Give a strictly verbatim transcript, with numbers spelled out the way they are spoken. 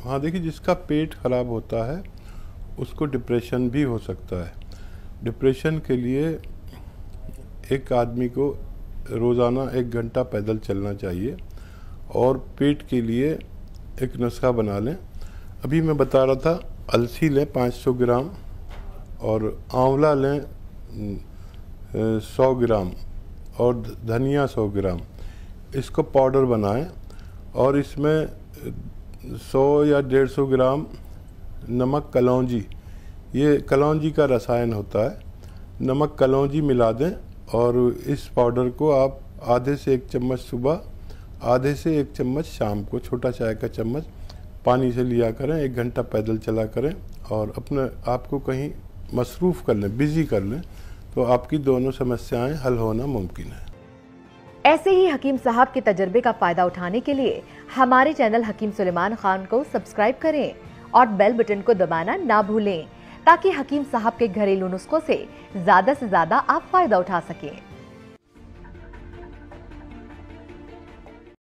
हाँ देखिए, जिसका पेट खराब होता है उसको डिप्रेशन भी हो सकता है। डिप्रेशन के लिए एक आदमी को रोज़ाना एक घंटा पैदल चलना चाहिए और पेट के लिए एक नुस्खा बना लें। अभी मैं बता रहा था, अलसी लें पाँच सौ ग्राम और आंवला लें सौ ग्राम और धनिया सौ ग्राम। इसको पाउडर बनाएं और इसमें सौ या डेढ़ सौ ग्राम नमक कलौंजी, ये कलौंजी का रसायन होता है, नमक कलौंजी मिला दें और इस पाउडर को आप आधे से एक चम्मच सुबह, आधे से एक चम्मच शाम को, छोटा चाय का चम्मच पानी से लिया करें। एक घंटा पैदल चला करें और अपने आप को कहीं मसरूफ़ कर लें, बिज़ी कर लें, तो आपकी दोनों समस्याएं हल होना मुमकिन है। ऐसे ही हकीम साहब के तजर्बे का फायदा उठाने के लिए हमारे चैनल हकीम सुलेमान खान को सब्सक्राइब करें और बेल बटन को दबाना ना भूलें, ताकि हकीम साहब के घरेलू नुस्खों से ज्यादा से ज्यादा आप फायदा उठा सकें।